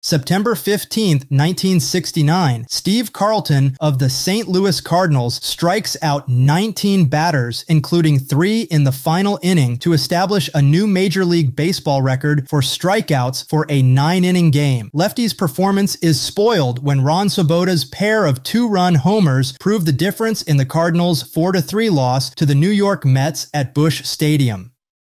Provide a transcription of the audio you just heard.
September 15, 1969, Steve Carlton of the St. Louis Cardinals strikes out 19 batters, including 3 in the final inning, to establish a new Major League Baseball record for strikeouts for a 9-inning game. Lefty's performance is spoiled when Ron Swoboda's pair of 2-run homers prove the difference in the Cardinals' 4-3 loss to the New York Mets at Busch Stadium.